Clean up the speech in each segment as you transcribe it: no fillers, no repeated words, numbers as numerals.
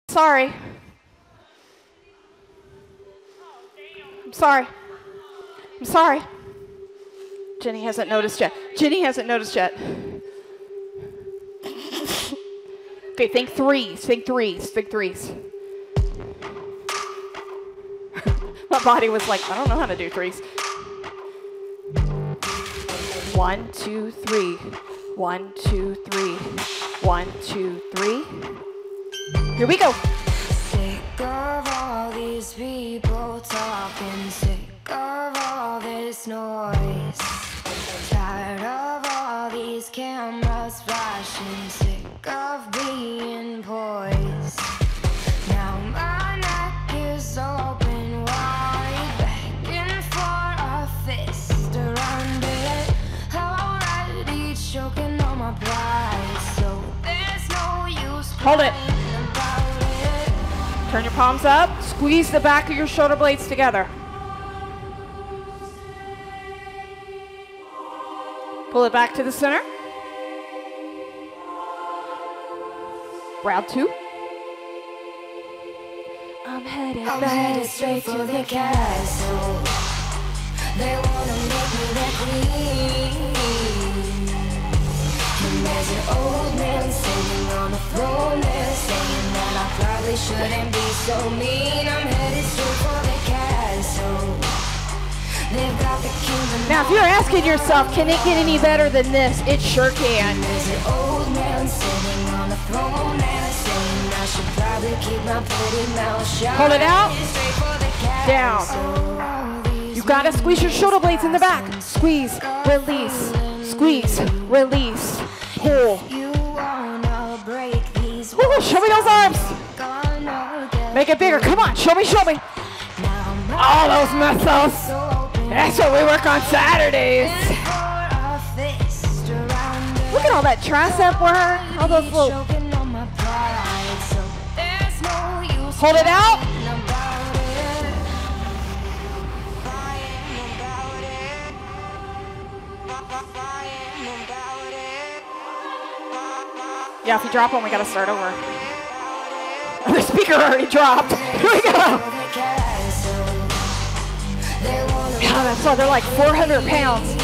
Sorry. I'm sorry. I'm sorry. Jenny hasn't noticed yet. Jenny hasn't noticed yet. Okay, think threes. Think threes. Think threes. My body was like, I don't know how to do threes. 1, 2, 3. 1, 2, 3. 1, 2, 3. Here we go. Sick of all these people talking, sick of all this noise. Tired of all these cameras flashing, sick of being poised. Now my neck is open wide, begging for a fist around it. Already choking on my pride, so there's no use. Hold it. Turn your palms up. Squeeze the back of your shoulder blades together. Pull it back to the center. Round 2. I'm headed straight for the castle. They wanna make me their queen. And there's an old man sitting on the throne there, saying that I probably shouldn't be so mean. I'm headed straight for the castle. They've got the kingdom. Now, if you're asking yourself, can it get any better than this? It sure can. There's an old man sitting on the throne there, saying I should probably keep my pretty mouth shut. Hold it out. Down. You gotta squeeze your shoulder blades in the back. Squeeze, release, squeeze, release, pull. Woo, show me those arms. Make it bigger. Come on, show me, show me. All those muscles. That's what we work on Saturdays. Look at all that tricep work. All those little. Hold it out. Yeah, if you drop one, we gotta start over. The speaker already dropped. Here we go. God, that's why they're like 400 pounds. There's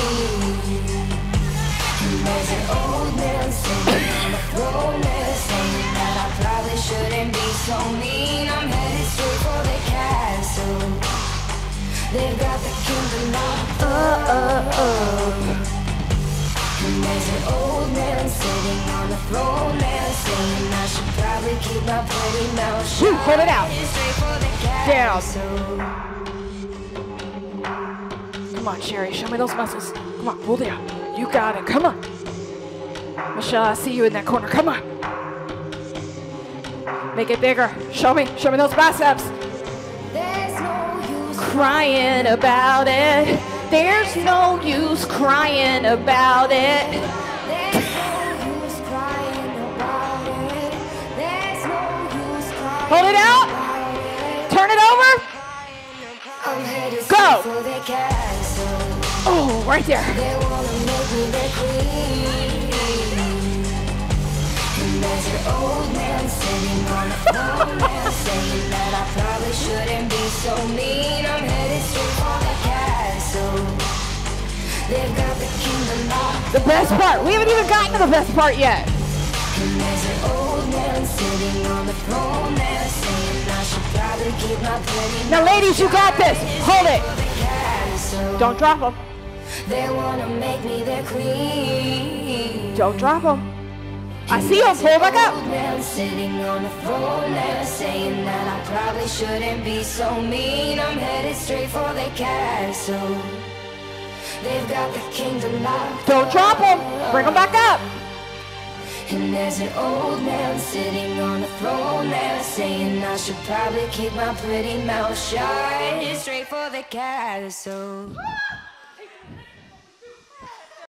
an old man sitting on the throne there, saying that I probably shouldn't be so mean. I'm headed straight for the castle. They've got the kingdom locked up. And there's an old man sitting on the throne there, saying I should probably keep my pretty mouth shut. Woo, hold it out. Down. Come on, Sherry, show me those muscles. Come on, pull it out. You got it. Come on. Michelle, I see you in that corner. Come on. Make it bigger. Show me those biceps. There's no use Crying about it. There's no use crying about it. There's no use crying about it. There's no use crying. Hold it out. Turn it over. I'm headed Go. for the castle. Oh, right there. They wanna make me their queen. And there's an old man sitting on the throne there, saying that I probably shouldn't be so mean. I'm headed straight for the castle. They've got the kingdom locked. The best part. We haven't even gotten to the best part yet. And there's an old man sitting on the throne there, saying I should probably keep my pretty. Now, ladies, you got this. Hold it. Don't drop them. They wanna make me their queen. Don't drop them. I see them. Pull back up. Old man sitting on the throne there, saying that I probably shouldn't be so mean. I'm headed straight for the castle. They've got the kingdom locked. Don't drop them. Bring them back up. And there's an old man sitting on the throne there, saying I should probably keep my pretty mouth shut. Straight for the castle.